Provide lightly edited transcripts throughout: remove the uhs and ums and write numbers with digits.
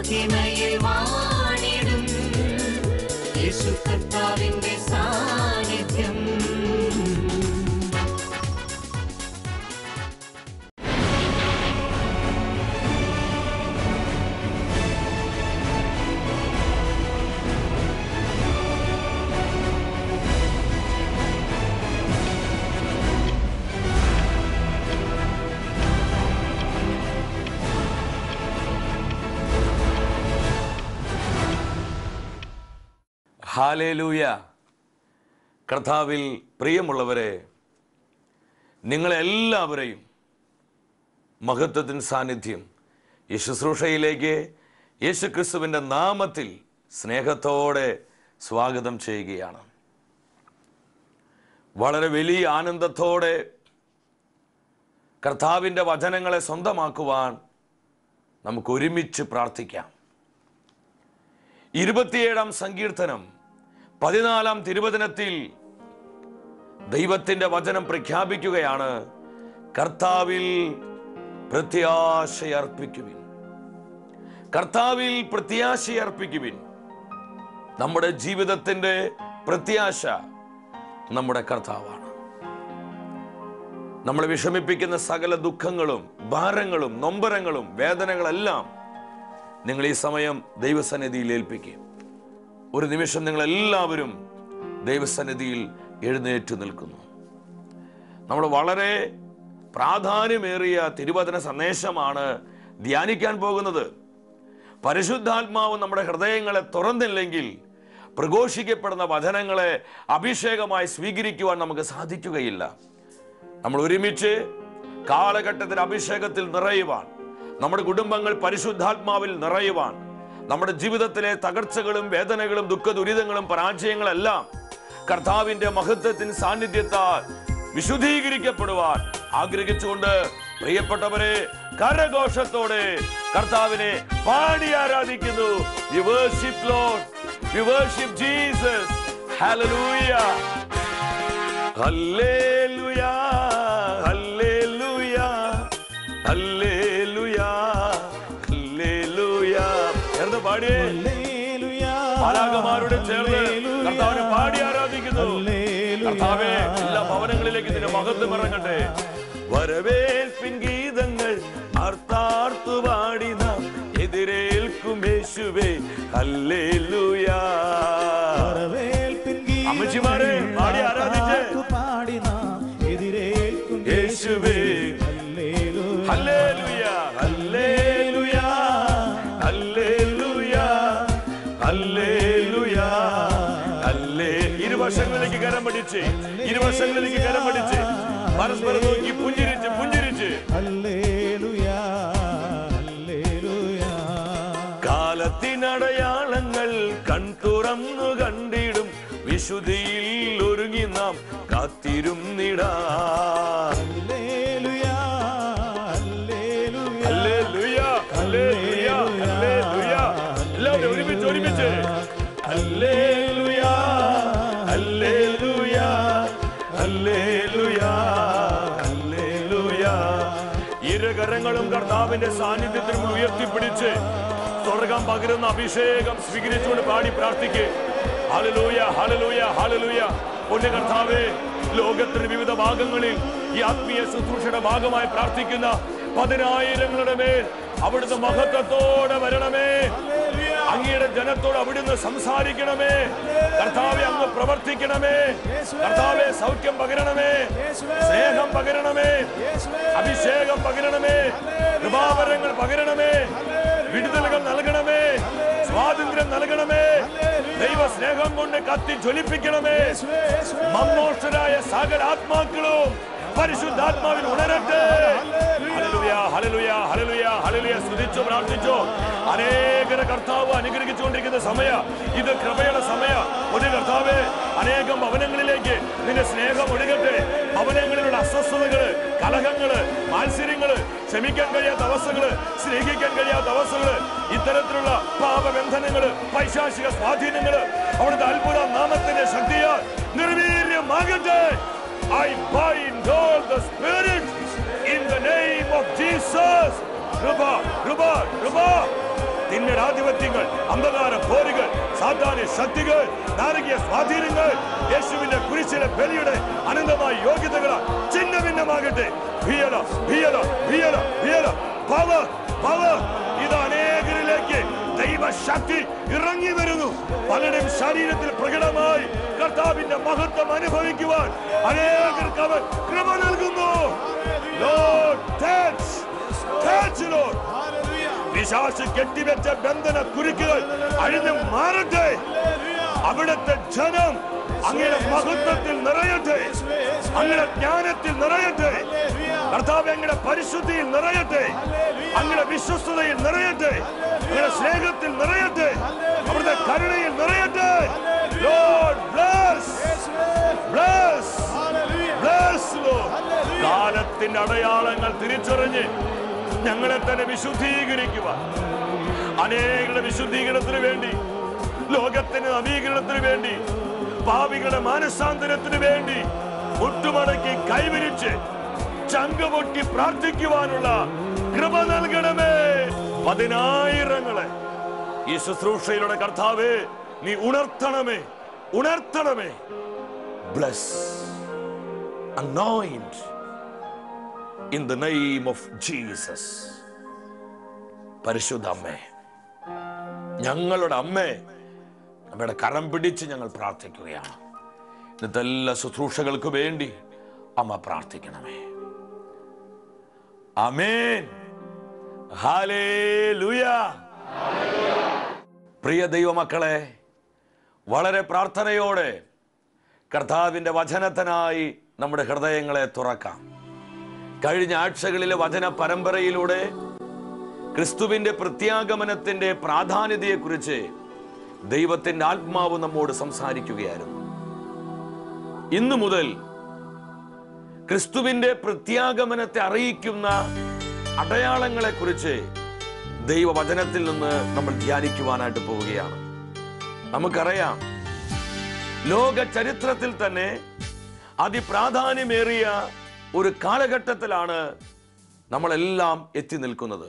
മഹിമയിൽ വാണിടും യേശു കർത്താവിന്റെ സാന്നിധ്യം. ഹല്ലേലൂയ. കർത്താവിൽ പ്രിയമുള്ളവരെ, നിങ്ങളെല്ലാവരെയും മഹത്വത്തിൻ സാന്നിധ്യം ഈ ശുശ്രൂഷയിലേക്ക് യേശുക്രിസ്തുവിൻ്റെ നാമത്തിൽ സ്നേഹത്തോടെ സ്വാഗതം ചെയ്യുകയാണ്. വളരെ വലിയ ആനന്ദത്തോടെ കർത്താവിൻ്റെ വചനങ്ങളെ സ്വന്തമാക്കുവാൻ നമുക്ക് ഒരുമിച്ച് പ്രാർത്ഥിക്കാം. 27-ാം സങ്കീർത്തനം 14-ാം തിരുവചനത്തിൽ ദൈവത്തിൻ്റെ വചനം പ്രഖ്യാപിക്കുകയാണ്, കർത്താവിൽ പ്രത്യാശയർപ്പിക്കുവിൻ. കർത്താവിൽ പ്രത്യാശയർപ്പിക്കുവിൻ. നമ്മുടെ ജീവിതത്തിൻ്റെ പ്രത്യാശ നമ്മുടെ കർത്താവാണ്. നമ്മളെ വിഷമിപ്പിക്കുന്ന സകല ദുഃഖങ്ങളും ഭാരങ്ങളും നൊമ്പരങ്ങളും വേദനകളെല്ലാം നിങ്ങൾ ഈ സമയം ദൈവസന്നിധിയിൽ ഏൽപ്പിക്കുക. ഒരു നിമിഷം നിങ്ങളെല്ലാവരും ദൈവസന്നിധിയിൽ എഴുന്നേറ്റ് നിൽക്കുന്നു. നമ്മൾ വളരെ പ്രാധാന്യമേറിയ തിരുവചന സന്ദേശമാണ് ധ്യാനിക്കാൻ പോകുന്നത്. പരിശുദ്ധാത്മാവ് നമ്മുടെ ഹൃദയങ്ങളെ തുറന്നില്ലെങ്കിൽ പ്രഘോഷിക്കപ്പെടുന്ന വചനങ്ങളെ അഭിഷേകമായി സ്വീകരിക്കുവാൻ നമുക്ക് സാധിക്കുകയില്ല. നമ്മൾ ഒരുമിച്ച് കാലഘട്ടത്തിൽ അഭിഷേകത്തിൽ നിറയുവാൻ, നമ്മുടെ കുടുംബങ്ങൾ പരിശുദ്ധാത്മാവിൽ നിറയുവാൻ, നമ്മുടെ ജീവിതത്തിലെ തകർച്ചകളും വേദനകളും ദുഃഖ ദുരിതങ്ങളും പരാജയങ്ങളെല്ലാം കർത്താവിന്റെ മഹത്വത്തിന് സാന്നിധ്യത്താൽ വിശുദ്ധീകരിക്കപ്പെടുവാൻ ആഗ്രഹിച്ചുകൊണ്ട് പ്രിയപ്പെട്ടവരെ, കരഘോഷത്തോടെ കർത്താവിനെ പാടി ആരാധിക്കുന്നു. We worship Lord, we worship Jesus. Hallelujah, hallelujah, hallelujah, hallelujah, hallelujah. എന്ന് പാടിയേ, മാലാഖമാരോട് ചേർന്ന് കർത്താവിനെ പാടി ആരാധിക്കുന്നു. കർത്താവേ, എല്ലാ ഭവനങ്ങളിലേക്ക് നിന്റെ മഹത്വം ഇറങ്ങട്ടെ. വരവേൽപ്പിൻ ഗീതങ്ങൾ ആർത്താർത്തു പാടി നാം എതിരേൽക്കും യേശുവേ. ഹല്ലേലൂയ. അമ്മച്ചിമാരെ പാടി ആരാധിച്ച് യേശുവേ. ഹല്ലേലൂയ, ഹല്ലേലൂയ, ഹല്ലേലൂയ, ഹല്ലേലൂയ, ഹല്ലേ. ഇരുവശങ്ങളിലേക്ക് കരം പിടിച്ച്, ഇരുവശങ്ങളിലേക്ക് കരം പിടിച്ച് പരസ്പരം നോക്കി പുഞ്ചിരിച്ച് പുഞ്ചിരിച്ച് കാലത്തിനടയാളങ്ങൾ കൺതുറന്നു കണ്ടിടും വിശുദ്ധിയിൽ ഒരുങ്ങി നാം കാത്തിരുന്നിടാ. എല്ലാവരും ഒരുമിച്ച് ഒരുമിച്ച് ഹല്ലേലൂയ, ഹല്ലേലൂയ, ഹല്ലേലൂയ, ഹല്ലേലൂയ. ഇരുകരങ്ങളും കർത്താവിന്റെ സാന്നിധ്യത്തിൽ ഉയർത്തിപ്പിടിച്ച് സ്വർഗ്ഗം പകരുന്ന അഭിഷേകം സ്വീകരിച്ചുകൊണ്ട് പാടി പ്രാർത്ഥിക്കേ. ഹല്ലേലൂയ, ഹല്ലേലൂയ, ഹല്ലേലൂയ. പൊന്നു കർത്താവേ, ലോകത്തിന്റെ വിവിധ ഭാഗങ്ങളിൽ ഈ ആത്മീയ ശുശ്രൂഷയുടെ ഭാഗമായി പ്രാർത്ഥിക്കുന്ന 10,000ങ്ങളുടെ മേൽ അവിടുന്ന് മഹത്വത്തോടെ വരണമേ. അങ്ങയുടെ ജനത്തോട് അവിടുന്ന് സംസാരിക്കണമേ. കർത്താവെ, അങ്ങ് പ്രവർത്തിക്കണമേ. കർത്താവെ, സൗഖ്യം പകരണമേ, സ്നേഹം പകരണമേ, അഭിഷേകം പകരണമേ, കൃപാവരങ്ങൾ പകരണമേ, വിടുതലുകൾ നൽകണമേ, സ്വാതന്ത്ര്യം നൽകണമേ, ദൈവ സ്നേഹം കൊണ്ട് കത്തി ജ്വലിപ്പിക്കണമേ. മമ്മോഷരായ സകല ആത്മാക്കളും പരിശുദ്ധാത്മാവിൽ ഉണരട്ടെ. ഹല്ലേലൂയ, ഹല്ലേലൂയ, ഹല്ലേലൂയ, ഹല്ലേലൂയ. സ്തുതിച്ചു പ്രാർത്ഥിച്ചു. അനേകരെ കർത്താവ് അനുഗ്രഹിച്ചുകൊണ്ടിരിക്കുന്ന സമയ ഇത്, കൃപയുടെ സമയ. ഒരു കർത്താവേ, അനേകം ഭവനങ്ങളിലേക്ക് നിന്റെ സ്നേഹം ഒഴുകട്ടെ. ഭവനങ്ങളിലുള്ള അസ്വസ്ഥതകള്, കലഹങ്ങള്, മാത്സര്യങ്ങള്, ക്ഷമിക്കാൻ കഴിയാത്ത അവസ്ഥകള്, സ്നേഹിക്കാൻ കഴിയാത്ത അവസ്ഥകള്, ഇത്തരത്തിലുള്ള പാപബന്ധനങ്ങള്, പൈശാചിക സ്വാധീനങ്ങള് അവിടുത്തെ അത്ഭുത നാമത്തിന്റെ ശക്തിയാൽ നിർവീര്യമാകട്ടെ. I bind all the spirits in the name of Jesus. Krupa, Krupa, Krupa. കിന്നരാധിപത്യങ്ങൾ, അന്ധകാര പോരുകൾ, സാത്താന്യ ശക്തികൾ, നാരകീയ സ്വാധീനങ്ങൾ യേശുവിന്റെ കുരിശിലെ ബലിയുടെ അനന്തമായ യോഗ്യതകളാൽ ചിഹ്ന ഭിന്നമാകട്ടെ. പവർ പവർ ഇത് അനേകരിലേക്ക് ദൈവശക്തി ഇറങ്ങി വരുന്നു. പലരുടെയും ശരീരത്തിൽ പ്രകടമായി കർത്താവിന്റെ മഹത്വം അനുഭവിക്കുവാൻ അനേകർക്ക് അവൻ കൃപ നൽകുന്നു. പിശാച് കെട്ടിവെച്ച ബന്ധന കുരുക്കുകൾ അഴിഞ്ഞു മാറട്ടെ. അവിടുത്തെ ജനം അങ്ങയുടെ മഹത്വത്തിൽ നിറയട്ടെ, അങ്ങയുടെ ജ്ഞാനത്തിൽ നിറയട്ടെ, കർത്താവ് അങ്ങയുടെ പരിശുദ്ധിയിൽ നിറയട്ടെ, അങ്ങയുടെ വിശ്വസ്തതയിൽ നിറയട്ടെ, അങ്ങയുടെ സ്നേഹത്തിൽ നിറയട്ടെ, അവിടുത്തെ കരുണയിൽ നിറയട്ടെ. Lord bless, bless, bless Lord. കാലത്തിന്റെ അടയാളങ്ങൾ തിരിച്ചറിഞ്ഞ് ഞങ്ങളെ തന്നെ വിശുദ്ധീകരിക്കുവാൻ, അനേകരുടെ വിശുദ്ധീകരണത്തിന് വേണ്ടി, ലോകത്തിന് നവീകരണത്തിന് വേണ്ടി, പാപികളുടെ മാനസാന്തരത്തിന് വേണ്ടി മുട്ടുമടക്കി കൈവിരിച്ച് ചങ്കുപൊട്ടി പ്രാർത്ഥിക്കുവാനുള്ള കൃപ നൽകണമേ. 10,000 ഈ ശുശ്രൂഷയിലൂടെ കർത്താവേ നീ ഉണർത്തണമേ, ഉണർത്തണമേ. Bless, anoint in the name of Jesus. പരിശുദ്ധ അമ്മേ, ഞങ്ങളുടെ അമ്മേ, നമ്മുടെ കരം പിടിച്ച് ഞങ്ങൾ പ്രാർത്ഥിക്കുകയാണ്. ഇന്നത്തെ എല്ലാ ശുശ്രൂഷകൾക്ക് വേണ്ടി അമ്മ പ്രാർത്ഥിക്കണമേ. ആമേൻ. ഹല്ലേലൂയ. പ്രിയ ദൈവമക്കളെ, വളരെ പ്രാർത്ഥനയോടെ കർത്താവിന്റെ വചനത്തിനായി നമ്മുടെ ഹൃദയങ്ങളെ തുറക്കാം. കഴിഞ്ഞ ആഴ്ചകളിലെ വചന പരമ്പരയിലൂടെ ക്രിസ്തുവിന്റെ പ്രത്യാഗമനത്തിന്റെ പ്രാധാന്യതയെക്കുറിച്ച് ദൈവത്തിന്റെ ആത്മാവ് നമ്മോട് സംസാരിക്കുകയായിരുന്നു. ഇന്നു മുതൽ ക്രിസ്തുവിന്റെ പ്രത്യാഗമനത്തെ അറിയിക്കുന്ന അടയാളങ്ങളെക്കുറിച്ച് ദൈവവചനത്തിൽ നിന്ന് നമ്മൾ ധ്യാനിക്കുവാനായിട്ട് പോവുകയാണ്. നമുക്കറിയാം, ലോക ചരിത്രത്തിൽ തന്നെ അതിപ്രാധാന്യമേറിയ ഒരു കാലഘട്ടത്തിലാണ് നമ്മളെല്ലാം എത്തി നിൽക്കുന്നത്.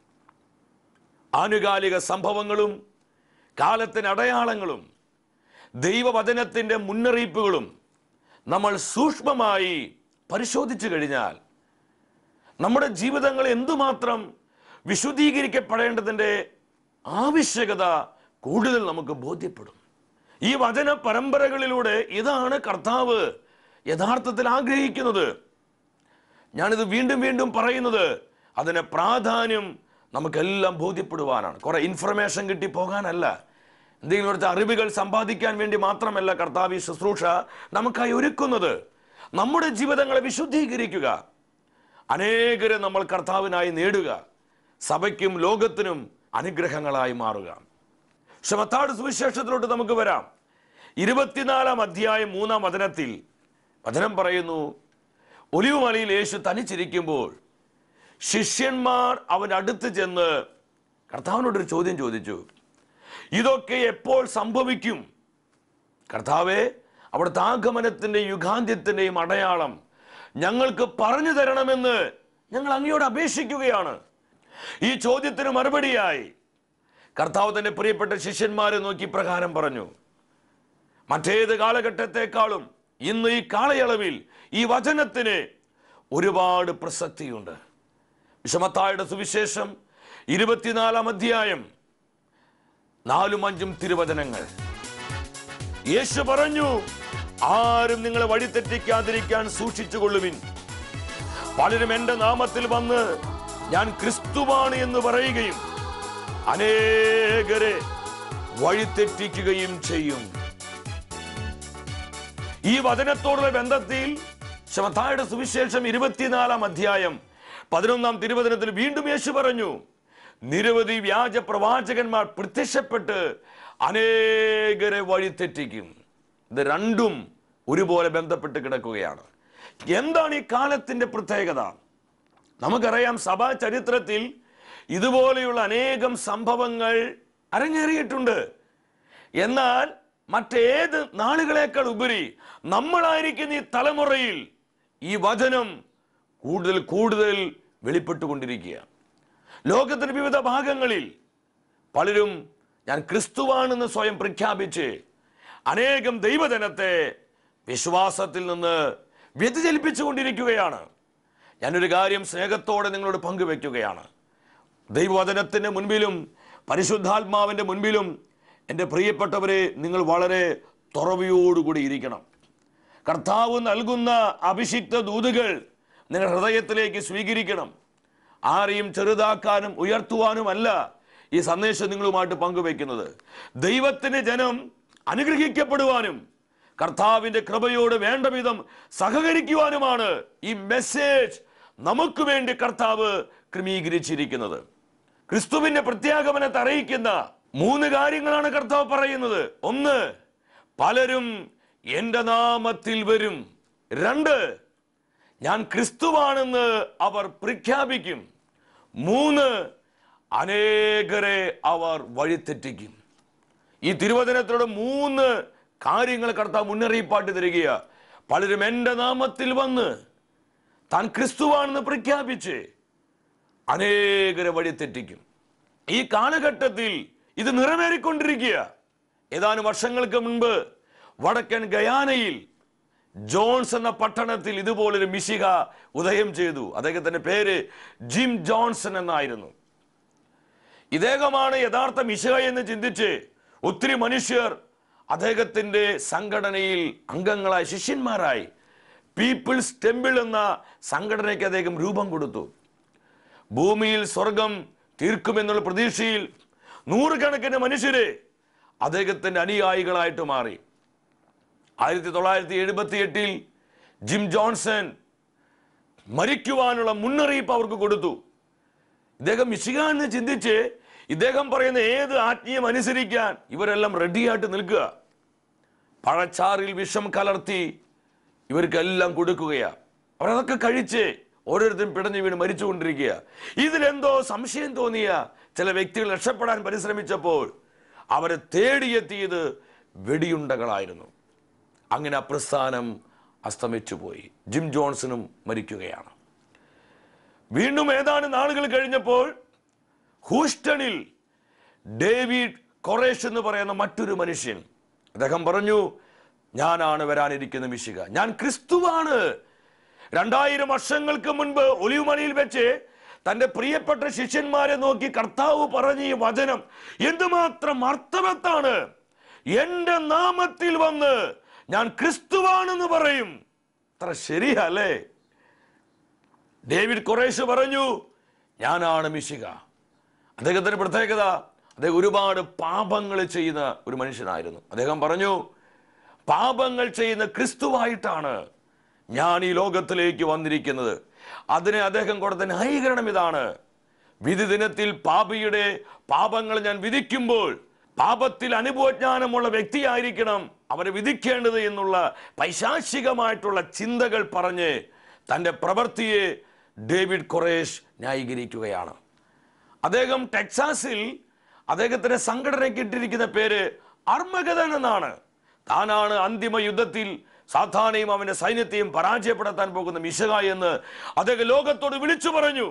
ആനുകാലിക സംഭവങ്ങളും കാലത്തിന് അടയാളങ്ങളും ദൈവവചനത്തിന്റെ മുന്നറിയിപ്പുകളും നമ്മൾ സൂക്ഷ്മമായി പരിശോധിച്ചു കഴിഞ്ഞാൽ നമ്മുടെ ജീവിതങ്ങൾ എന്തുമാത്രം വിശുദ്ധീകരിക്കപ്പെടേണ്ടതിൻ്റെ ആവശ്യകത കൂടുതൽ നമുക്ക് ബോധ്യപ്പെടും. ഈ വചന പരമ്പരകളിലൂടെ ഇതാണ് കർത്താവ് യഥാർത്ഥത്തിൽ ആഗ്രഹിക്കുന്നത്. ഞാനിത് വീണ്ടും വീണ്ടും പറയുന്നത് അതിന് പ്രാധാന്യം നമുക്കെല്ലാം ബോധ്യപ്പെടുവാനാണ്. കുറെ ഇൻഫർമേഷൻ കിട്ടി പോകാനല്ല, എന്തെങ്കിലും ഒരു അറിവുകൾ സമ്പാദിക്കാൻ വേണ്ടി മാത്രമല്ല കർത്താവ് ഈ ശുശ്രൂഷ നമുക്കായി ഒരുക്കുന്നത്. നമ്മുടെ ജീവിതങ്ങളെ വിശുദ്ധീകരിക്കുക, അനേകരെ നമ്മൾ കർത്താവിനായി നേടുക, സഭയ്ക്കും ലോകത്തിനും അനുഗ്രഹങ്ങളായി മാറുക. മത്തായിയുടെ സുവിശേഷത്തിലോട്ട് നമുക്ക് വരാം. 24-ാം അധ്യായം 3-ാം വചനത്തിൽ വചനം പറയുന്നു, ഒലിവുമലയിൽ യേശു തനിച്ചിരിക്കുമ്പോൾ ശിഷ്യന്മാർ അവൻ്റെ അടുത്ത് ചെന്ന് കർത്താവിനോടൊരു ചോദ്യം ചോദിച്ചു. ഇതൊക്കെ എപ്പോൾ സംഭവിക്കും കർത്താവേ? അവിടുത്തെ ആഗമനത്തിന്റെ യുഗാന്ത്യത്തിന്റെയും അടയാളം ഞങ്ങൾക്ക് പറഞ്ഞു തരണമെന്ന് ഞങ്ങൾ അങ്ങയോട് അപേക്ഷിക്കുകയാണ്. ഈ ചോദ്യത്തിന് മറുപടിയായി കർത്താവ് തന്റെ പ്രിയപ്പെട്ട ശിഷ്യന്മാരെ നോക്കി പ്രകാരം പറഞ്ഞു, മറ്റേത് കാലഘട്ടത്തെക്കാളും ഇന്ന് ഈ കാലയളവിൽ ഈ വചനത്തിന് ഒരുപാട് പ്രസക്തിയുണ്ട്. മത്തായിയുടെ സുവിശേഷം 24-ാം അധ്യായം 4-5 തിരുവചനങ്ങൾ. യേശു പറഞ്ഞു, ആരും നിങ്ങളെ വഴിതെറ്റിക്കാതിരിക്കാൻ സൂക്ഷിച്ചുകൊള്ളുവിൻ. പലരും എന്റെ നാമത്തിൽ വന്ന് ഞാൻ ക്രിസ്തുവാണ് എന്ന് പറയുകയും അനേകരെ വഴിതെറ്റിക്കുകയും ചെയ്യും. ഈ വചനത്തോടുള്ള ബന്ധത്തിൽ മത്തായിയുടെ സുവിശേഷം 24-ാം അധ്യായം 11-ാം തിരുവചനത്തിൽ വീണ്ടും യേശു പറഞ്ഞു, നിരവധി വ്യാജ പ്രവാചകന്മാർ പ്രത്യക്ഷപ്പെട്ട് അനേകരെ വഴിതെറ്റിക്കും. ഇത് രണ്ടും ഒരുപോലെ ബന്ധപ്പെട്ട് കിടക്കുകയാണ്. എന്താണ് ഈ കാലത്തിന്റെ പ്രത്യേകത? നമുക്കറിയാം, സഭാ ചരിത്രത്തിൽ ഇതുപോലെയുള്ള അനേകം സംഭവങ്ങൾ അരങ്ങേറിയിട്ടുണ്ട്. എന്നാൽ മറ്റേത് നാളുകളേക്കാൾ ഉപരി നമ്മളായിരിക്കുന്ന ഈ തലമുറയിൽ ഈ വചനം കൂടുതൽ കൂടുതൽ വെളിപ്പെട്ടുകൊണ്ടിരിക്കുക. ലോകത്തിന്റെ വിവിധ ഭാഗങ്ങളിൽ പലരും ഞാൻ ക്രിസ്തുവാണെന്ന് സ്വയം പ്രഖ്യാപിച്ച് അനേകം ദൈവജനത്തെ വിശ്വാസത്തിൽ നിന്ന് വ്യതിചലിപ്പിച്ചുകൊണ്ടിരിക്കുകയാണ്. ഞാനൊരു കാര്യം സ്നേഹത്തോടെ നിങ്ങളോട് പങ്കുവെക്കുകയാണ്. ദൈവവചനത്തിൻ്റെ മുൻപിലും പരിശുദ്ധാത്മാവിൻ്റെ മുൻപിലും എൻ്റെ പ്രിയപ്പെട്ടവരെ, നിങ്ങൾ വളരെ തുറവിയോടുകൂടി ഇരിക്കണം. കർത്താവ് നൽകുന്ന അഭിഷിക്ത ദൂതുകൾ നിങ്ങൾ ഹൃദയത്തിലേക്ക് സ്വീകരിക്കണം. ആരെയും ചെറുതാക്കാനും ഉയർത്തുവാനുമല്ല ഈ സന്ദേശം നിങ്ങളുമായിട്ട് പങ്കുവെക്കുന്നത്. ദൈവത്തിൻ്റെ ജനം അനുഗ്രഹിക്കപ്പെടുവാനും കർത്താവിൻ്റെ കൃപയോട് വേണ്ട വിധം സഹകരിക്കുവാനുമാണ് ഈ മെസ്സേജ് നമുക്ക് വേണ്ടി കർത്താവ് ക്രമീകരിച്ചിരിക്കുന്നത്. ക്രിസ്തുവിന്റെ പ്രത്യാഗമനത്തെ അറിയിക്കുന്ന 3 കാര്യങ്ങളാണ് കർത്താവ് പറയുന്നത്. 1, പലരും എൻ്റെ നാമത്തിൽ വരും. 2, ഞാൻ ക്രിസ്തുവാണെന്ന് അവർ പ്രഖ്യാപിക്കും. 3, അനേകരെ അവർ വഴിതെറ്റിക്കും. ഈ തിരുവചനത്തിലൂടെ 3 കാര്യങ്ങൾ കർത്താവ് മുന്നറിയിപ്പാട്ട് തരികയാ. പലരും എൻ്റെ നാമത്തിൽ വന്ന് താൻ ക്രിസ്തുവാണെന്ന് പ്രഖ്യാപിച്ച് അനേകരെ വഴിതെറ്റിക്കും. ഈ കാലഘട്ടത്തിൽ ഇത് നിറവേറിക്കൊണ്ടിരിക്കുക. ഏതാനും വർഷങ്ങൾക്ക് മുൻപ് വടക്കൻ ഗയാനയിൽ ജോൺസ് എന്ന പട്ടണത്തിൽ ഇതുപോലൊരു മിശിഹ ഉദയം ചെയ്തു. അദ്ദേഹത്തിന്റെ പേര് ജിം ജോൺസൺ എന്നായിരുന്നു. ഇദ്ദേഹമാണ് യഥാർത്ഥ മിശിഹ എന്ന് ചിന്തിച്ച് ഒത്തിരി മനുഷ്യർ അദ്ദേഹത്തിന്റെ സംഘടനയിൽ അംഗങ്ങളായി, ശിഷ്യന്മാരായി പീപ്പിൾസ് ടെമ്പിൾ എന്ന സംഘടനയ്ക്ക് അദ്ദേഹം രൂപം കൊടുത്തു. ഭൂമിയിൽ സ്വർഗം തീർക്കുമെന്നുള്ള പ്രതീക്ഷയിൽ 100 കണക്കിന് മനുഷ്യരെ അദ്ദേഹത്തിന്റെ അനുയായികളായിട്ട് മാറി. 1978 ജിം ജോൺസൺ മരിക്കുവാനുള്ള മുന്നറിയിപ്പ് അവർക്ക് കൊടുത്തു. ഇദ്ദേഹം മിശിഹ എന്ന് ചിന്തിച്ച് ഇദ്ദേഹം പറയുന്ന ഏത് ആജ്ഞയും അനുസരിക്കാൻ ഇവരെല്ലാം റെഡിയായിട്ട് നിൽക്കുക. പഴച്ചാറിൽ വിഷം കലർത്തി ഇവർക്കെല്ലാം കൊടുക്കുകയാണ്. അവരതൊക്കെ കഴിച്ച് ഓരോരുത്തരും പിടഞ്ഞു വീണ് മരിച്ചുകൊണ്ടിരിക്കുക. ഇതിലെന്തോ സംശയം തോന്നിയ ചില വ്യക്തികൾ രക്ഷപ്പെടാൻ പരിശ്രമിച്ചപ്പോൾ അവരെ തേടിയെത്തിയത് വെടിയുണ്ടകളായിരുന്നു. അങ്ങനെ അപ്രസ്ഥാനം അസ്തമിച്ചു പോയി. ജിം ജോൺസണും മരിക്കുകയാണ്. വീണ്ടും ഏതാനും നാളുകൾ കഴിഞ്ഞപ്പോൾ ഹൂസ്റ്റണിൽ ഡേവിഡ് കൊറേഷ് എന്ന് പറയുന്ന മറ്റൊരു മനുഷ്യൻ, അദ്ദേഹം പറഞ്ഞു, ഞാനാണ് വരാനിരിക്കുന്ന മിശിഹ, ഞാൻ ക്രിസ്തുവാണ്. 2000 വർഷങ്ങൾക്ക് മുൻപ് ഒലിവുമലയിൽ വെച്ച് തന്റെ പ്രിയപ്പെട്ട ശിഷ്യന്മാരെ നോക്കി കർത്താവ് പറഞ്ഞ ഈ വചനം എന്തുമാത്രം അർത്ഥവത്താണ്. എന്റെ നാമത്തിൽ വന്ന് ഞാൻ ക്രിസ്തുവാണെന്ന് പറയും. അത്ര ശരിയല്ലേ? ഡേവിഡ് കൊറേഷ് പറഞ്ഞു, ഞാനാണ് മിശിഹ. അദ്ദേഹത്തിന്റെ പ്രത്യേകത, അദ്ദേഹം ഒരുപാട് പാപങ്ങൾ ചെയ്യുന്ന ഒരു മനുഷ്യനായിരുന്നു. അദ്ദേഹം പറഞ്ഞു, പാപങ്ങൾ ചെയ്യുന്ന ക്രിസ്തുവായിട്ടാണ് ഞാൻ ഈ ലോകത്തിലേക്ക് വന്നിരിക്കുന്നത്. അതിനെ അദ്ദേഹം കൊടുത്ത ന്യായീകരണം ഇതാണ്: വിധി ദിനത്തിൽ പാപിയുടെ പാപങ്ങൾ ഞാൻ വിധിക്കുമ്പോൾ പാപത്തിൽ അനുഭവജ്ഞാനമുള്ള വ്യക്തിയായിരിക്കണം അവരെ വിധിക്കേണ്ടത് എന്നുള്ള പൈശാചികമായിട്ടുള്ള ചിന്തകൾ പറഞ്ഞ് തൻ്റെ പ്രവൃത്തിയെ ഡേവിഡ് കൊറേഷ് ന്യായീകരിക്കുകയാണ്. അദ്ദേഹം ടെക്സാസിൽ അദ്ദേഹത്തിന്റെ സംഘടനയ്ക്ക് ഇട്ടിരിക്കുന്ന പേര് അർമഗദൻ എന്നാണ്. താനാണ് അന്തിമ യുദ്ധത്തിൽ സാത്താനെയും അവന്റെ സൈന്യത്തെയും പരാജയപ്പെടുത്താൻ പോകുന്ന മിശിഹ എന്ന് അദ്ദേഹം ലോകത്തോട് വിളിച്ചു പറഞ്ഞു.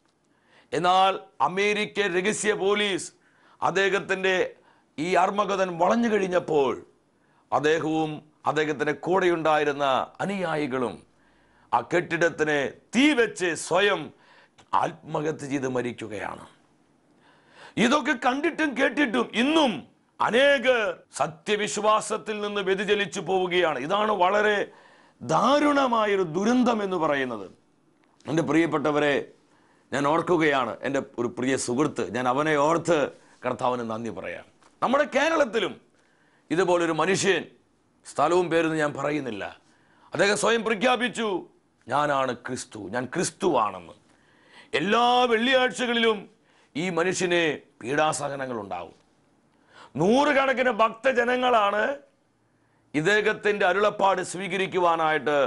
എന്നാൽ അമേരിക്കൻ രഹസ്യ പോലീസ് അദ്ദേഹത്തിന്റെ ഈ അർമഗദൻ വളഞ്ഞു കഴിഞ്ഞപ്പോൾ അദ്ദേഹവും അദ്ദേഹത്തിന്റെ കൂടെയുണ്ടായിരുന്ന അനുയായികളും ആ കെട്ടിടത്തിന് തീ വെച്ച് സ്വയം ആത്മഹത്യ ചെയ്ത് മരിക്കുകയാണ്. ഇതൊക്കെ കണ്ടിട്ടും കേട്ടിട്ടും ഇന്നും അനേകർ സത്യവിശ്വാസത്തിൽ നിന്ന് വ്യതിചലിച്ചു പോവുകയാണ്. ഇതാണ് വളരെ ദാരുണമായൊരു ദുരന്തം എന്ന് പറയുന്നത്. എൻ്റെ പ്രിയപ്പെട്ടവരെ, ഞാൻ ഓർക്കുകയാണ് എൻ്റെ ഒരു പ്രിയ സുഹൃത്ത്, ഞാൻ അവനെ ഓർത്ത് കർത്താവിന് നന്ദി പറയാം. നമ്മുടെ കേരളത്തിലും ഇതുപോലൊരു മനുഷ്യൻ, സ്ഥലവും പേരൊന്നും ഞാൻ പറയുന്നില്ല, അദ്ദേഹം സ്വയം പ്രഖ്യാപിച്ചു, ഞാനാണ് ക്രിസ്തു, ഞാൻ ക്രിസ്തുവാണെന്ന്. എല്ലാ വെള്ളിയാഴ്ചകളിലും ഈ മനുഷ്യന് പീഡാസഹനങ്ങൾ ഉണ്ടാവും. 100 കണക്കിന് ഭക്തജനങ്ങളാണ് ഇദ്ദേഹത്തിൻ്റെ അരുളപ്പാട് സ്വീകരിക്കുവാനായിട്ട്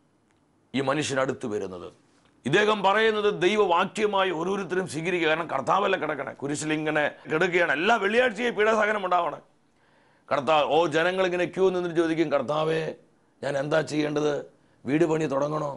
ഈ മനുഷ്യനടുത്ത് വരുന്നത്. ഇദ്ദേഹം പറയുന്നത് ദൈവവാക്യമായി ഓരോരുത്തരും സ്വീകരിക്കുക. കാരണം കർത്താവല്ല കിടക്കണേ, കുരിശിലിങ്ങനെ കിടക്കുകയാണ്. എല്ലാ വെള്ളിയാഴ്ചയും പീഡാസഹനം ഉണ്ടാവണം. കർത്താവ് ജനങ്ങളിങ്ങനെ ക്യൂ നിന്നിട്ട് ചോദിക്കും, കർത്താവേ ഞാൻ എന്താ ചെയ്യേണ്ടത്? വീട് പണി തുടങ്ങണോ?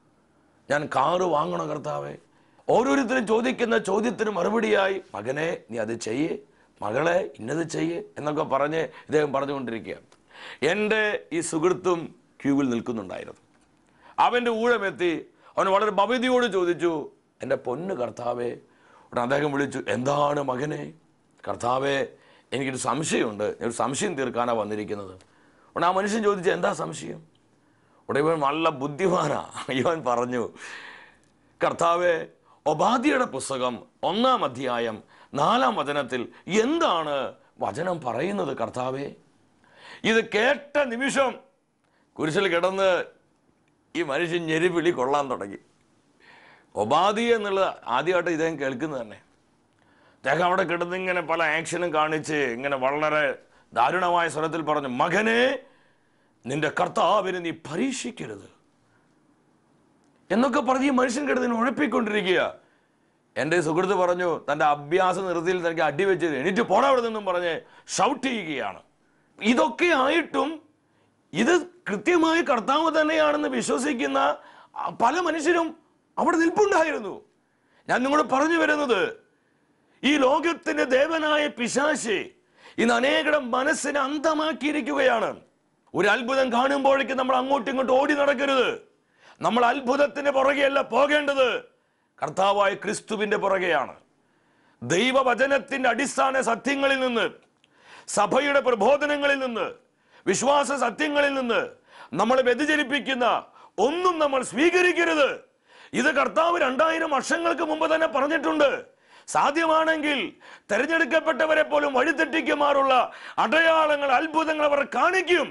ഞാൻ കാറ് വാങ്ങണോ കർത്താവേ? ഓരോരുത്തരും ചോദിക്കുന്ന ചോദ്യത്തിന് മറുപടിയായി, മകനെ നീ അത് ചെയ്യേ, മകളെ ഇന്നത് ചെയ്യ് എന്നൊക്കെ പറഞ്ഞ് ഇദ്ദേഹം പറഞ്ഞുകൊണ്ടിരിക്കുക. എൻ്റെ ഈ സുഹൃത്തും ക്യൂവിൽ നിൽക്കുന്നുണ്ടായിരുന്നു. അവൻ്റെ ഊഴമെത്തി. അവൻ വളരെ ഭവതിയോട് ചോദിച്ചു, എൻ്റെ പൊന്ന് കർത്താവേ. ഉടനെ അദ്ദേഹം വിളിച്ചു, എന്താണ് മകനെ? കർത്താവേ, എനിക്കൊരു സംശയമുണ്ട്, ഒരു സംശയം തീർക്കാനാണ് വന്നിരിക്കുന്നത്. ഉടനെ ആ മനുഷ്യൻ ചോദിച്ചു, എന്താ സംശയം? ഉടനെ ഇവൻ നല്ല ബുദ്ധിമാനാ. ഇവൻ പറഞ്ഞു, കർത്താവേ, ഒബാദ്യയുടെ പുസ്തകം 1-ാം അധ്യായം 4-ാം വചനത്തിൽ എന്താണ് വചനം പറയുന്നത് കർത്താവേ? ഇത് കേട്ട നിമിഷം കുരിശിൽ കിടന്ന് ഈ മനുഷ്യൻ ഞെരിവിളി കൊള്ളാൻ തുടങ്ങി. ഒബാദ്യ എന്നുള്ള ആദ്യമായിട്ട് ഇദ്ദേഹം കേൾക്കുന്നത് തന്നെ. അദ്ദേഹം അവിടെ കിടന്ന് ഇങ്ങനെ പല ആക്ഷനും കാണിച്ച് ഇങ്ങനെ വളരെ ദാരുണമായ സ്വരത്തിൽ പറഞ്ഞു, മകനെ, നിന്റെ കർത്താവിനെ നീ പരീക്ഷിക്കരുത് എന്നൊക്കെ പറഞ്ഞ് ഈ മനുഷ്യൻ കിടന്ന് ഉഴപ്പിക്കൊണ്ടിരിക്കുക. എൻ്റെ സുഹൃത്ത് പറഞ്ഞു, തൻ്റെ അഭ്യാസ നിർത്തിയിൽ തനിക്ക് അടിവെച്ച് എണീറ്റ് പോടാ അവിടെ നിന്നും പറഞ്ഞ് ഷൗട്ട് ചെയ്യുകയാണ്. ഇതൊക്കെ ആയിട്ടും ഇത് കൃത്യമായി കർത്താവ് തന്നെയാണെന്ന് വിശ്വസിക്കുന്ന പല മനുഷ്യരും അവിടെ നിൽപ്പുണ്ടായിരുന്നു. ഞാൻ നിങ്ങളോട് പറഞ്ഞു വരുന്നത്, ഈ ലോകത്തിന്റെ ദേവനായ പിശാച് ഇന്ന് അനേകം മനസ്സിനെ അന്ധമാക്കിയിരിക്കുകയാണ്. ഒരു അത്ഭുതം കാണുമ്പോഴേക്കും നമ്മൾ അങ്ങോട്ടും ഇങ്ങോട്ടും ഓടി നടക്കരുത്. നമ്മൾ അത്ഭുതത്തിന് പുറകെയല്ല പോകേണ്ടത്, കർത്താവായ ക്രിസ്തുവിന്റെ പുറകെയാണ്. ദൈവവചനത്തിന്റെ അടിസ്ഥാന സത്യങ്ങളിൽ നിന്ന്, സഭയുടെ പ്രബോധനങ്ങളിൽ നിന്ന്, വിശ്വാസ സത്യങ്ങളിൽ നിന്ന് നമ്മളെ വ്യതിചലിപ്പിക്കുന്ന ഒന്നും നമ്മൾ സ്വീകരിക്കരുത്. ഇത് കർത്താവ് 2000 വർഷങ്ങൾക്ക് മുമ്പ് തന്നെ പറഞ്ഞിട്ടുണ്ട്. സാധ്യമാണെങ്കിൽ തെരഞ്ഞെടുക്കപ്പെട്ടവരെ പോലും വഴിതെറ്റിക്കുമാറുള്ള അടയാളങ്ങൾ, അത്ഭുതങ്ങൾ അവർ കാണിക്കും.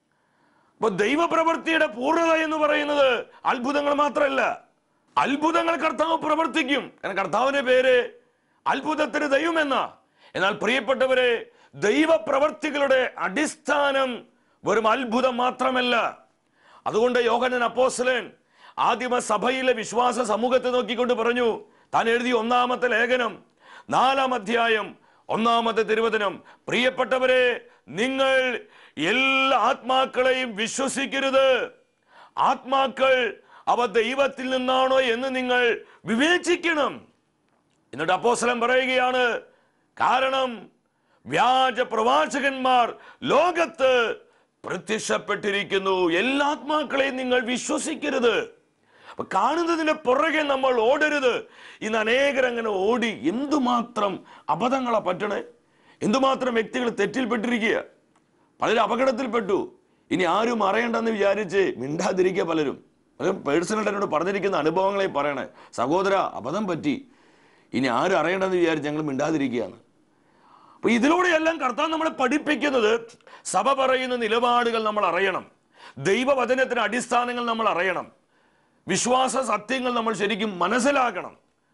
അപ്പൊ ദൈവപ്രവൃത്തിയുടെ പൂർണ്ണത എന്ന് പറയുന്നത് അത്ഭുതങ്ങൾ മാത്രമല്ല, അത്ഭുതങ്ങൾ കർത്താവ് പ്രവർത്തിക്കും. കാരണം കർത്താവിന്റെ പേര് അത്ഭുതത്തിന് ദൈവം എന്ന. എന്നാൽ പ്രിയപ്പെട്ടവരെ, ദൈവപ്രവർത്തികളുടെ അടിസ്ഥാനം വെറും അത്ഭുതം മാത്രമല്ല. അതുകൊണ്ട് യോഹന്നാൻ അപ്പോസ്തലൻ ആദിമ സഭയിലെ വിശ്വാസ സമൂഹത്തെ നോക്കിക്കൊണ്ട് പറഞ്ഞു, താൻ എഴുതിയ 1-ാമത്തെ ലേഖനം 4-ാം അധ്യായം 1-ാമത്തെ തിരുവചനം, പ്രിയപ്പെട്ടവരെ, നിങ്ങൾ എല്ലാ ആത്മാക്കളെയും വിശ്വസിക്കരുത്. ആത്മാക്കൾ അവ ദൈവത്തിൽ നിന്നാണോ എന്ന് നിങ്ങൾ വിവേചിക്കണം. എന്നിട്ട് അപ്പോസ്തലൻ പറയുകയാണ്, കാരണം വ്യാജ പ്രവാചകന്മാർ ലോകത്ത് പ്രത്യക്ഷപ്പെട്ടിരിക്കുന്നു. എല്ലാ ആത്മാക്കളെയും നിങ്ങൾ വിശ്വസിക്കരുത്. കാണുന്നതിന്റെ പുറകെ നമ്മൾ ഓടരുത്. ഇന്ന് അനേകരങ്ങനെ ഓടി എന്തുമാത്രം അബദ്ധങ്ങളാ പറ്റണേ, എന്തുമാത്രം വ്യക്തികൾ തെറ്റിൽപ്പെട്ടിരിക്കുക, പലരും അപകടത്തിൽപ്പെട്ടു. ഇനി ആരും അറിയണ്ടെന്ന് വിചാരിച്ച് മിണ്ടാതിരിക്കുക. പലരും പേഴ്സണലായിട്ട് എന്നോട് പറഞ്ഞിരിക്കുന്ന അനുഭവങ്ങളെ പറയണേ, സഹോദര അബദ്ധം പറ്റി, ഇനി ആരും അറിയണ്ടെന്ന് വിചാരിച്ച് ഞങ്ങൾ മിണ്ടാതിരിക്കുകയാണ്. അപ്പൊ ഇതിലൂടെയെല്ലാം കർത്താവ് നമ്മളെ പഠിപ്പിക്കുന്നത്, സഭ പറയുന്ന നിലപാടുകൾ നമ്മൾ അറിയണം, ദൈവവചനത്തിന് അടിസ്ഥാനങ്ങൾ നമ്മൾ അറിയണം, വിശ്വാസ സത്യങ്ങൾ നമ്മൾ ശരിക്കും മനസ്സിലാക്കണം.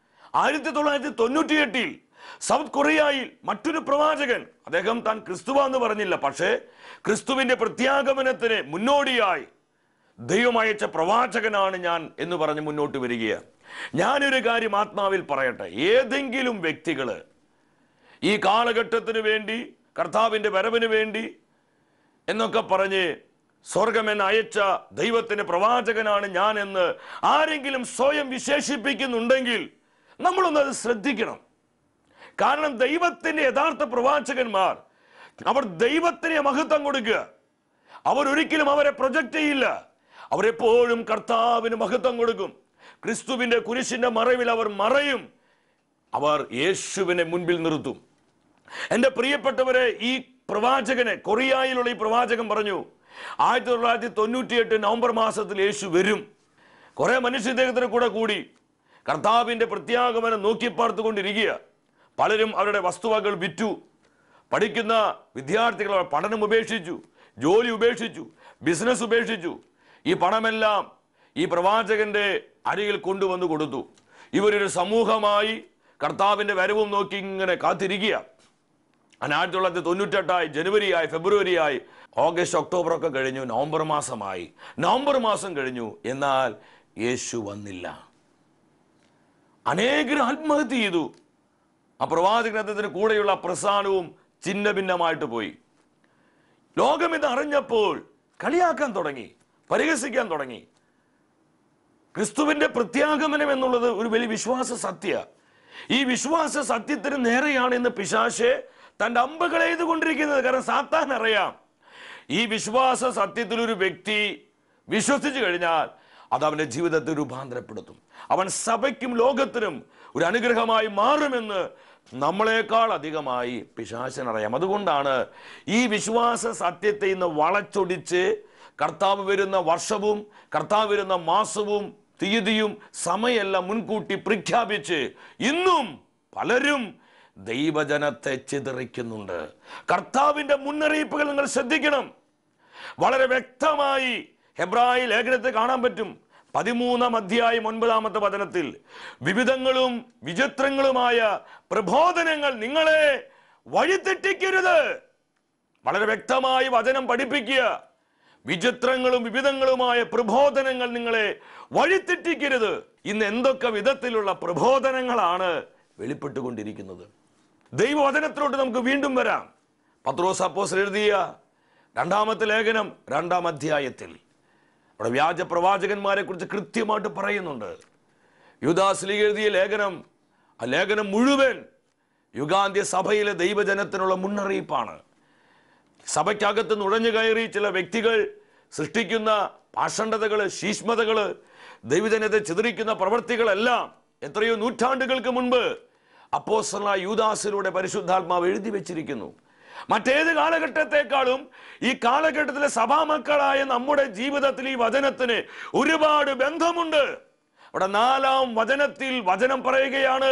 1998 സൗത്ത് കൊറിയയിൽ മറ്റൊരു പ്രവാചകൻ, അദ്ദേഹം താൻ ക്രിസ്തുവാന്ന് പറഞ്ഞില്ല, പക്ഷേ ക്രിസ്തുവിന്റെ പ്രത്യാഗമനത്തിന് മുന്നോടിയായി ദൈവം അയച്ച പ്രവാചകനാണ് ഞാൻ എന്ന് പറഞ്ഞ് മുന്നോട്ട് വരികയാണ്. ഞാനൊരു കാര്യം ആത്മാവിൽ പറയട്ടെ, ഏതെങ്കിലും വ്യക്തികള് ഈ കാലഘട്ടത്തിന് വേണ്ടി, കർത്താവിന്റെ വരവിന് വേണ്ടി എന്നൊക്കെ പറഞ്ഞ് സ്വർഗമെന്ന് അയച്ച ദൈവത്തിന്റെ പ്രവാചകനാണ് ഞാൻ എന്ന് ആരെങ്കിലും സ്വയം വിശേഷിപ്പിക്കുന്നുണ്ടെങ്കിൽ നമ്മളൊന്നത് ശ്രദ്ധിക്കണം. കാരണം ദൈവത്തിന്റെ യഥാർത്ഥ പ്രവാചകന്മാർ, അവർ ദൈവത്തിന് മഹത്വം കൊടുക്കുക. അവർ ഒരിക്കലും അവരെ പ്രൊജക്റ്റ് ചെയ്യില്ല. അവരെപ്പോഴും കർത്താവിന് മഹത്വം കൊടുക്കും. ക്രിസ്തുവിന്റെ കുരിശിന്റെ മറവിൽ അവർ മറയും. അവർ യേശുവിനെ മുൻപിൽ നിർത്തും. എൻ്റെ പ്രിയപ്പെട്ടവരെ, ഈ പ്രവാചകനെ, കൊറിയയിലുള്ള ഈ പ്രവാചകൻ പറഞ്ഞു, 1998 നവംബർ മാസത്തിൽ യേശു വരും. കുറെ മനുഷ്യ ഇദ്ദേഹത്തിന് കൂടി കർത്താവിന്റെ പ്രത്യാഗമനം നോക്കി പാർത്തുകൊണ്ടിരിക്കുക. പലരും അവരുടെ വസ്തുവകൾ വിറ്റു. പഠിക്കുന്ന വിദ്യാർത്ഥികൾ പഠനം ഉപേക്ഷിച്ചു, ജോലി ഉപേക്ഷിച്ചു, ബിസിനസ് ഉപേക്ഷിച്ചു. ഈ പണമെല്ലാം ഈ പ്രവാചകന്റെ അരികിൽ കൊണ്ടുവന്ന് കൊടുത്തു. ഇവരൊരു സമൂഹമായി കർത്താവിന്റെ വരവും നോക്കി ഇങ്ങനെ കാത്തിരിക്കുക. 1998 ജനുവരിയായി, ഫെബ്രുവരിയായി, ഓഗസ്റ്റ്, ഒക്ടോബർ ഒക്കെ കഴിഞ്ഞു, നവംബർ മാസമായി. നവംബർ മാസം കഴിഞ്ഞു, എന്നാൽ യേശു വന്നില്ല. അനേകർ ആത്മഹത്യ ചെയ്തു. ആ പ്രവാചകനത്തിന് കൂടെയുള്ള പ്രസ്ഥാനവും ചിഹ്ന ഭിന്നമായിട്ട് പോയി. ലോകം ഇത് അറിഞ്ഞപ്പോൾ കളിയാക്കാൻ തുടങ്ങി, പരിഹസിക്കാൻ തുടങ്ങി. ക്രിസ്തുവിന്റെ പ്രത്യാഗമനം എന്നുള്ളത് ഒരു വലിയ വിശ്വാസ സത്യ. ഈ വിശ്വാസ സത്യത്തിന് നേരെയാണ് ഇന്ന് പിശാച് തൻ്റെ അമ്പുകൾ എയ്തുകൊണ്ടിരിക്കുന്നത്. കാരണം സാത്താൻ അറിയാം, ഈ വിശ്വാസ സത്യത്തിൽ ഒരു വ്യക്തി വിശ്വസിച്ചു കഴിഞ്ഞാൽ അത് അവൻ്റെ ജീവിതത്തെ രൂപാന്തരപ്പെടുത്തും. അവൻ സഭയ്ക്കും ലോകത്തിനും ഒരു അനുഗ്രഹമായി മാറുമെന്ന് നമ്മളെക്കാൾ അധികമായി പിശാചിനറിയാം. അതുകൊണ്ടാണ് ഈ വിശ്വാസ സത്യത്തെ ഇന്ന് വളച്ചൊടിച്ച് കർത്താവ് വരുന്ന വർഷവും കർത്താവ് വരുന്ന മാസവും തീയതിയും സമയെല്ലാം മുൻകൂട്ടി പ്രഖ്യാപിച്ച് ഇന്നും പലരും ദൈവജനത്തെ ചിതറിക്കുന്നുണ്ട്. കർത്താവിന്റെ മുന്നറിയിപ്പുകൾ നിങ്ങൾ ശ്രദ്ധിക്കണം. വളരെ വ്യക്തമായി ഹെബ്രായ ലേഖനത്തെ കാണാൻ പറ്റും. 13-ാം അധ്യായം 9-ാമത്തെ വചനത്തിൽ വിവിധങ്ങളും വിചിത്രങ്ങളുമായ പ്രബോധനങ്ങൾ നിങ്ങളെ വഴിതെറ്റിക്കരുത്. വളരെ വ്യക്തമായി വചനം പഠിപ്പിക്കുക. വിചിത്രങ്ങളും വിവിധങ്ങളുമായ പ്രബോധനങ്ങൾ നിങ്ങളെ വഴിതെറ്റിക്കരുത്. ഇന്ന് എന്തൊക്കെ വിധത്തിലുള്ള പ്രബോധനങ്ങളാണ് വെളിപ്പെട്ടുകൊണ്ടിരിക്കുന്നത്. ദൈവവചനത്തിലോട്ട് നമുക്ക് വീണ്ടും വരാം. പത്രോസ് അപ്പോസ്തലൻ എഴുതിയ 2-ാമത്തെ ലേഖനം 2-ാം അധ്യായത്തിൽ അവിടെ വ്യാജ പ്രവാചകന്മാരെ കുറിച്ച് കൃത്യമായിട്ട് പറയുന്നുണ്ട്. യൂദാസ് എഴുതിയ ലേഖനം, ആ ലേഖനം മുഴുവൻ യുഗാന്ത്യ സഭയിലെ ദൈവജനത്തിനുള്ള മുന്നറിയിപ്പാണ്. സഭയ്ക്കകത്ത് നുഴഞ്ഞു കയറി ചില വ്യക്തികൾ സൃഷ്ടിക്കുന്ന പാഷണ്ഡതകള്, ശീഷ്മതകള്, ദൈവജനത്തെ ചിതറിക്കുന്ന പ്രവൃത്തികളെല്ലാം എത്രയോ നൂറ്റാണ്ടുകൾക്ക് മുൻപ് അപ്പോസ്തലനായ യൂദാസിലൂടെ പരിശുദ്ധാത്മാവ് എഴുതി വെച്ചിരിക്കുന്നു. മറ്റേത് കാലഘട്ടത്തെക്കാളും ഈ കാലഘട്ടത്തിലെ സഭാമക്കളായ നമ്മുടെ ജീവിതത്തിൽ ഈ വചനത്തിന് ഒരുപാട് ബന്ധമുണ്ട്. അവിടെ 4-ാം വചനത്തിൽ വചനം പറയുകയാണ്,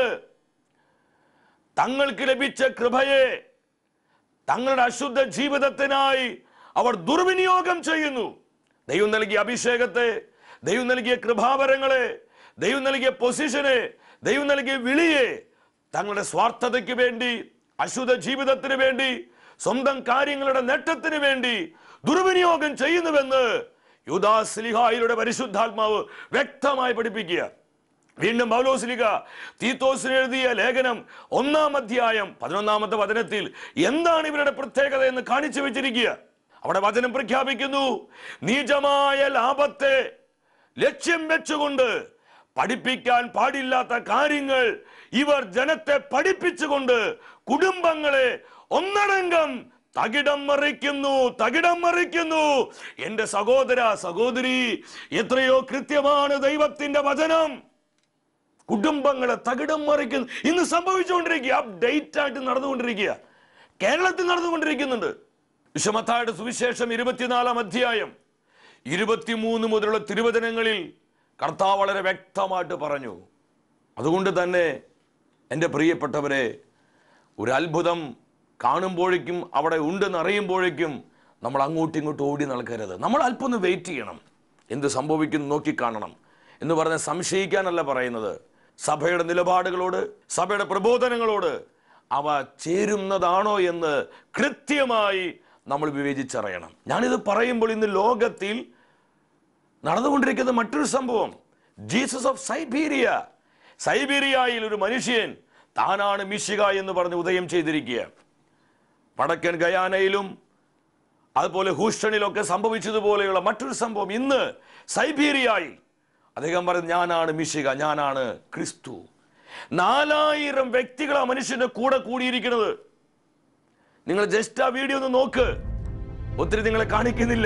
തങ്ങൾക്ക് ലഭിച്ച കൃപയെ തങ്ങളുടെ അശുദ്ധ ജീവിതത്തിനായി അവർ ദുർവിനിയോഗം ചെയ്യുന്നു. ദൈവം നൽകിയ അഭിഷേകത്തെ, ദൈവം നൽകിയ കൃപാവരങ്ങളെ, ദൈവം നൽകിയ പൊസിഷനെ, ദൈവം നൽകിയ വിളിയെ തങ്ങളുടെ സ്വാർത്ഥതയ്ക്ക് വേണ്ടി, അശുദ്ധ ജീവിതത്തിന് വേണ്ടി, സ്വന്തം കാര്യങ്ങളുടെ നേട്ടത്തിന് വേണ്ടി ദുർവിനിയോഗം ചെയ്യുന്നുവെന്ന് യൂദാസ് ശ്ലീഹായിലൂടെ പരിശുദ്ധാത്മാവ് വ്യക്തമായി പഠിപ്പിക്കുക. വീണ്ടും പൗലോസ് ശ്ലീഹ തീത്തോസിന് എഴുതിയ ലേഖനം 1-ാം അധ്യായം 11-ാമത്തെ വചനത്തിൽ എന്താണ് ഇവരുടെ പ്രത്യേകത എന്ന് കാണിച്ചു വെച്ചിരിക്കുക. അവിടെ വചനം പ്രഖ്യാപിക്കുന്നു, നീചമായ ലാഭത്തെ ലക്ഷ്യം വെച്ചുകൊണ്ട് പഠിപ്പിക്കാൻ പാടില്ലാത്ത കാര്യങ്ങൾ ഇവർ ജനത്തെ പഠിപ്പിച്ചുകൊണ്ട് കുടുംബങ്ങളെ ഒന്നടങ്കം തകിടം മറിക്കുന്നു. എന്റെ സഹോദര സഹോദരി, എത്രയോ കൃത്യമാണ് ദൈവത്തിന്റെ വചനം. കുടുംബങ്ങളെ തകിടം മറിക്കുന്നു. ഇന്ന് സംഭവിച്ചുകൊണ്ടിരിക്കുക, അപ്ഡേറ്റ് ആയിട്ട് നടന്നുകൊണ്ടിരിക്കുക, കേരളത്തിൽ നടന്നുകൊണ്ടിരിക്കുന്നുണ്ട്. വിശുദ്ധ മത്തായിയുടെ സുവിശേഷം 24-ാം അധ്യായം 23 മുതലുള്ള തിരുവചനങ്ങളിൽ കർത്താവ് വളരെ വ്യക്തമായിട്ട് പറഞ്ഞു. അതുകൊണ്ട് തന്നെ എൻ്റെ പ്രിയപ്പെട്ടവരെ, ഒരു അത്ഭുതം കാണുമ്പോഴേക്കും അവിടെ ഉണ്ടെന്ന് അറിയുമ്പോഴേക്കും നമ്മൾ അങ്ങോട്ടും ഇങ്ങോട്ടും ഓടി നടക്കരുത്. നമ്മൾ അല്പം ഒന്ന് വെയിറ്റ് ചെയ്യണം. എന്ത് സംഭവിക്കുന്നു നോക്കിക്കാണണം എന്ന് പറഞ്ഞ് സംശയിക്കാനല്ല പറയുന്നത്. സഭയുടെ നിലപാടുകളോട്, സഭയുടെ പ്രബോധനങ്ങളോട് അവ ചേരുന്നതാണോ എന്ന് കൃത്യമായി നമ്മൾ വിവേചിച്ചറിയണം. ഞാനിത് പറയുമ്പോൾ ഇന്ന് ലോകത്തിൽ നടന്നുകൊണ്ടിരിക്കുന്ന മറ്റൊരു സംഭവം, ജീസസ് ഓഫ് സൈബീരിയയിൽ ഒരു മനുഷ്യൻ താനാണ് മിശിഹ എന്ന് പറഞ്ഞ് ഉദയം ചെയ്തിരിക്കുക. വടക്കൻ ഗയാനയിലും അതുപോലെ ഹൂസ്റ്റണിലൊക്കെ സംഭവിച്ചതുപോലെയുള്ള മറ്റൊരു സംഭവം ഇന്ന് സൈബീരിയയിൽ അദ്ദേഹം പറഞ്ഞു, ഞാനാണ് മിശിഹ, ഞാനാണ് ക്രിസ്തു. 4000 വ്യക്തികൾ ആ മനുഷ്യന്റെ കൂടെ കൂടിയിരിക്കുന്നത്. നിങ്ങൾ ജസ്റ്റ് ആ വീഡിയോ ഒന്ന് നോക്ക്, ഒത്തിരി നിങ്ങളെ കാണിക്കുന്നില്ല.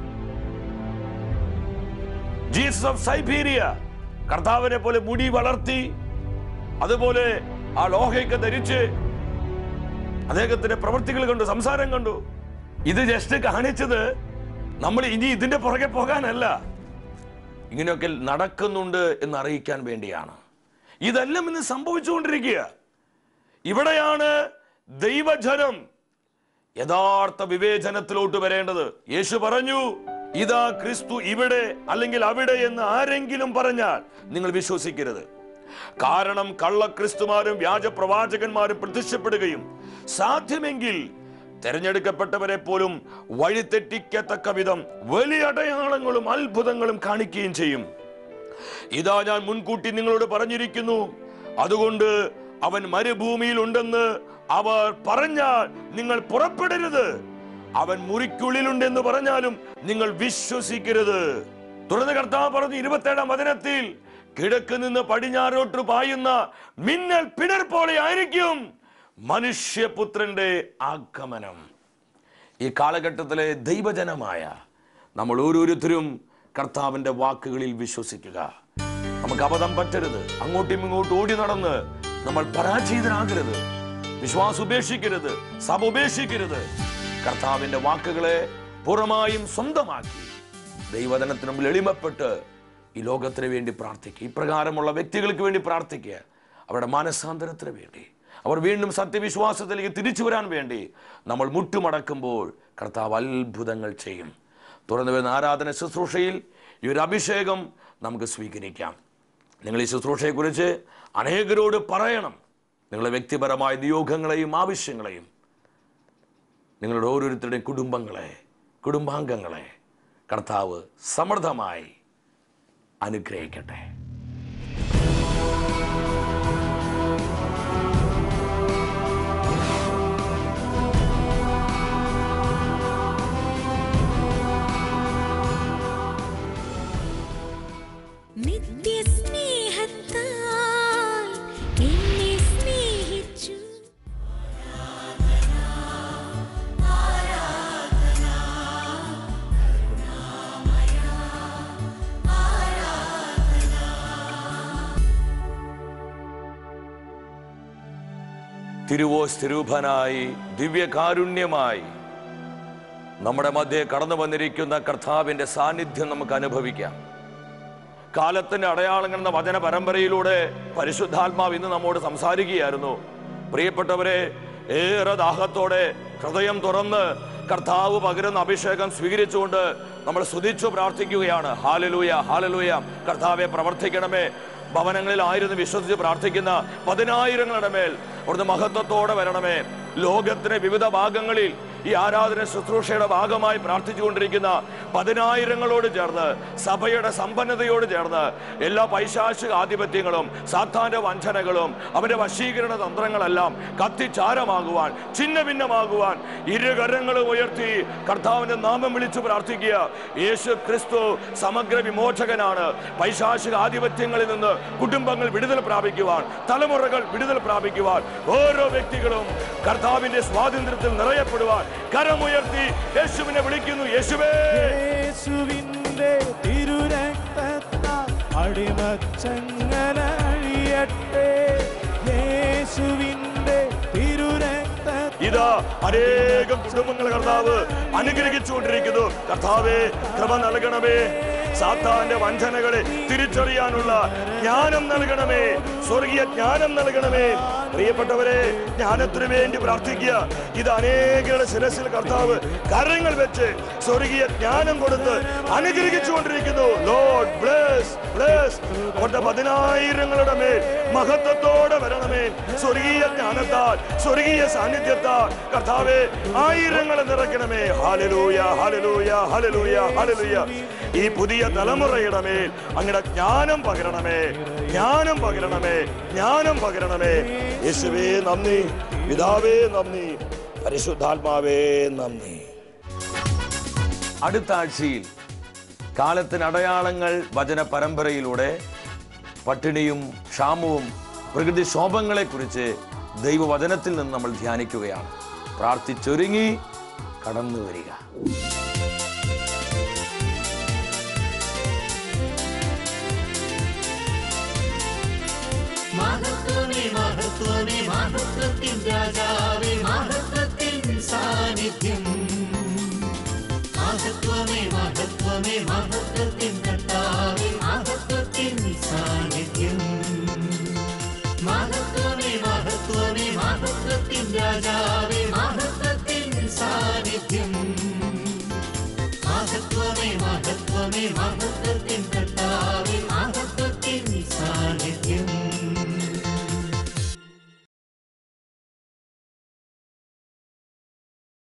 ജീസസ് ഓഫ് സൈബീരിയ കർത്താവിനെ പോലെ മുടി വളർത്തി, അതുപോലെ ആ ലോഹയൊക്കെ ധരിച്ച് അദ്ദേഹത്തിന്റെ പ്രവൃത്തികൾ കണ്ടു, സംസാരം കണ്ടു. ഇത് ജസ്റ്റ് കാണിച്ചത് നമ്മൾ ഇനി ഇതിന്റെ പുറകെ പോകാനല്ല, ഇങ്ങനെയൊക്കെ നടക്കുന്നുണ്ട് എന്ന് അറിയിക്കാൻ വേണ്ടിയാണ്. ഇതെല്ലാം ഇന്ന് സംഭവിച്ചുകൊണ്ടിരിക്കുക. ഇവിടെയാണ് ദൈവജനം യഥാർത്ഥ വിവേചനത്തിലോട്ട് വരേണ്ടത്. യേശു പറഞ്ഞു, ഇതാ ക്രിസ്തു ഇവിടെ അല്ലെങ്കിൽ അവിടെ എന്ന് ആരെങ്കിലും പറഞ്ഞാൽ നിങ്ങൾ വിശ്വസിക്കരുത്. കാരണം കള്ളക്രിസ്തുമാരും വ്യാജ പ്രവാചകന്മാരും പ്രത്യക്ഷപ്പെടുകയും സാധ്യമെങ്കിൽ തെരഞ്ഞെടുക്കപ്പെട്ടവരെ പോലും വഴിതെറ്റിക്കത്തക്ക വിധം വലിയ അടയാളങ്ങളും അത്ഭുതങ്ങളും കാണിക്കുകയും ചെയ്യും. ഇതാ ഞാൻ മുൻകൂട്ടി നിങ്ങളോട് പറഞ്ഞിരിക്കുന്നു. അതുകൊണ്ട് അവൻ മരുഭൂമിയിൽ ഉണ്ടെന്ന് അവർ പറഞ്ഞാൽ നിങ്ങൾ പുറപ്പെടരുത്. അവൻ മുറിക്കുള്ളിലുണ്ടെന്ന് പറഞ്ഞാലും നിങ്ങൾ വിശ്വസിക്കരുത്. തുടർന്ന് കർത്താവ് പറഞ്ഞു 27-ാം വചനത്തിൽ, കിഴക്ക് നിന്ന് പടിഞ്ഞാറോട്ട് പായുന്ന മിന്നൽ പിണർ പോലെ ആയിരിക്കും. മനുഷ്യപുത്രന്റെ ആഗമനം. ഈ കാലഘട്ടത്തിലെ ദൈവജനമായ നമ്മൾ ഓരോരുത്തരും കർത്താവിൻ്റെ വാക്കുകളിൽ വിശ്വസിക്കുക. നമുക്ക് അബദ്ധം പറ്റരുത്. അങ്ങോട്ടും ഇങ്ങോട്ടും ഓടി നടന്ന് നമ്മൾ പരാജയരാകരുത്. വിശ്വാസം ഉപേക്ഷിക്കരുത്. സഭ ഉപേക്ഷിക്കരുത്. കർത്താവിൻ്റെ വാക്കുകളെ പൂർണ്ണമായും സ്വന്തമാക്കി ദൈവവചനത്തിന് മുമ്പിൽ എളിമപ്പെട്ട് ഈ ലോകത്തിന് വേണ്ടി പ്രാർത്ഥിക്കുക. ഇപ്രകാരമുള്ള വ്യക്തികൾക്ക് വേണ്ടി പ്രാർത്ഥിക്കുക. അവരുടെ മാനസാന്തരത്തിന് വേണ്ടി, അവർ വീണ്ടും സത്യവിശ്വാസത്തിലേക്ക് തിരിച്ചു വരാൻ വേണ്ടി നമ്മൾ മുട്ടുമടക്കുമ്പോൾ കർത്താവ് അത്ഭുതങ്ങൾ ചെയ്യും. തുറന്നു വരുന്ന ആരാധന ശുശ്രൂഷയിൽ ഈ ഒരു അഭിഷേകം നമുക്ക് സ്വീകരിക്കാം. നിങ്ങൾ ഈ ശുശ്രൂഷയെക്കുറിച്ച് അനേകരോട് പറയണം. നിങ്ങളുടെ വ്യക്തിപരമായ നിയോഗങ്ങളെയും ആവശ്യങ്ങളെയും, നിങ്ങളുടെ ഓരോരുത്തരുടെയും കുടുംബാംഗങ്ങളെ കർത്താവ് സമൃദ്ധമായി അനുഗ്രഹിക്കട്ടെ. തിരുവോസ്തിരൂപനായി ദിവ്യകാരുണ്യമായി നമ്മുടെ മധ്യേ കടന്നു വന്നിരിക്കുന്ന കർത്താവിൻ്റെ സാന്നിധ്യം നമുക്ക് അനുഭവിക്കാം. കാലത്തിന്റെ അടയാളങ്ങൾ എന്ന വചന പരമ്പരയിലൂടെ പരിശുദ്ധാത്മാവ് ഇന്ന് നമ്മോട് സംസാരിക്കുകയായിരുന്നു. പ്രിയപ്പെട്ടവരെ, ഏറെ ദാഹത്തോടെ ഹൃദയം തുറന്ന് കർത്താവ് പകരുന്ന അഭിഷേകം സ്വീകരിച്ചുകൊണ്ട് നമ്മൾ സ്തുതിച്ചു പ്രാർത്ഥിക്കുകയാണ്. ഹല്ലേലൂയ, ഹല്ലേലൂയ. കർത്താവെ പ്രവർത്തിക്കണമേ. ഭവനങ്ങളിൽ ആയിരുന്നു വിശ്വസിച്ച് പ്രാർത്ഥിക്കുന്ന 10,000ങ്ങളുടെ മേൽ അവിടുന്ന് മഹത്വത്തോടെ വരണമേ. ലോകത്തിന്റെ വിവിധ ഭാഗങ്ങളിൽ ഈ ആരാധന ശുശ്രൂഷയുടെ ഭാഗമായി പ്രാർത്ഥിച്ചുകൊണ്ടിരിക്കുന്ന 10,000ങ്ങളോട് ചേർന്ന്, സഭയുടെ സമ്പന്നതയോട് ചേർന്ന് എല്ലാ പൈശാചിക ആധിപത്യങ്ങളും സാത്താന്റെ വഞ്ചനകളും അവന്റെ വശീകരണ തന്ത്രങ്ങളെല്ലാം കത്തിച്ചാരമാകുവാൻ, ഛിന്ന ഭിന്നമാകുവാൻ ഇരുകരങ്ങളും ഉയർത്തി കർത്താവിന്റെ നാമം വിളിച്ചു പ്രാർത്ഥിക്കുക. യേശു ക്രിസ്തു സമഗ്ര വിമോചകനാണ്. പൈശാചിക ആധിപത്യങ്ങളിൽ നിന്ന് കുടുംബങ്ങൾ വിടുതൽ പ്രാപിക്കുവാൻ, തലമുറകൾ വിടുതൽ പ്രാപിക്കുവാൻ, ഓരോ വ്യക്തികളും കർത്താവിന്റെ സ്വാതന്ത്ര്യത്തിൽ നിറയപ്പെടുവാൻ കരമുയർത്തി യേശുവിനെ വിളിക്കുന്നു. യേശുവേ, യേശുവിന്റെ തിരുരക്തത്താൽ അടിമച്ചങ്ങല അഴിയട്ടെ. യേശുവിന്റെ തിരുരക്തത്താൽ ഇതാ അനേകം കുടുംബങ്ങൾ കർത്താവ് അനുഗ്രഹിച്ചുകൊണ്ടിരിക്കുന്നു. കർത്താവേ, കൃപ നൽകണമേ. സാത്താന്റെ വഞ്ചനകളെ തിരിച്ചറിയാനുള്ള ജ്ഞാനം നൽകണമേ. സ്വർഗീയ ജ്ഞാനം നൽകണമേ. പ്രിയപ്പെട്ടവരെ, ജ്ഞാനത്തിന് വേണ്ടി പ്രാർത്ഥിക്കുക. ഇത് അനേകരുടെ ശിരസിൽ കർത്താവ് കരങ്ങൾ വെച്ച് സ്വർഗീയ ജ്ഞാനം കൊടുത്ത് അനുഗ്രഹിച്ചുകൊണ്ടിരിക്കുന്നു. Lord bless bless. അവരുടെ 10,000ങ്ങളുടെ മേൽ മഹത്വത്തോടെ വരണമേ. സ്വർഗീയ ജ്ഞാനത്താൽ, സ്വർഗീയ സാന്നിധ്യത്താൽ കർത്താവെ ആയിരങ്ങളെ നിറയ്ക്കണമേ. ഹല്ലേലൂയ, ഹല്ലേലൂയ, ഹല്ലേലൂയ, ഹല്ലേലൂയ. ഈ പുതിയ തലമുറയുടെ മേൽ അങ്ങയുടെ ജ്ഞാനം പകരണമേ, ജ്ഞാനം പകരണമേ, ജ്ഞാനം പകരണമേ. യേശുവേ നന്ദി, പിതാവേ നന്ദി, പരിശുദ്ധാത്മാവേ നന്ദി. അടുത്ത ആഴ്ചയിൽ കാലത്തിന് അടയാളങ്ങൾ വചന പരമ്പരയിലൂടെ പട്ടിണിയും ക്ഷാമവും പ്രകൃതിക്ഷോഭങ്ങളെക്കുറിച്ച് ദൈവവചനത്തിൽ നിന്ന് നമ്മൾ ധ്യാനിക്കുകയാണ്. പ്രാർത്ഥിച്ചൊരുങ്ങി കടന്നു വരിക. മഹത്വമേ, മഹത്വമേ, മഹത്വത്തിൻ രാജാവേ, മഹത്വത്തിൻ സാന്നിധ്യം. മഹത്വമേ, മഹത്വമേ, മഹത്വത്തിൻ കർത്താവേ, മഹത്വത്തിൻ സാന്നിധ്യം. മഹത്വമേ, മഹത്വമേ, മഹത്വത്തിൻ രാജാവേ, മഹത്വത്തിൻ സാന്നിധ്യം. മഹത്വമേ, മഹത്വമേ, മഹത്വത്തിൻ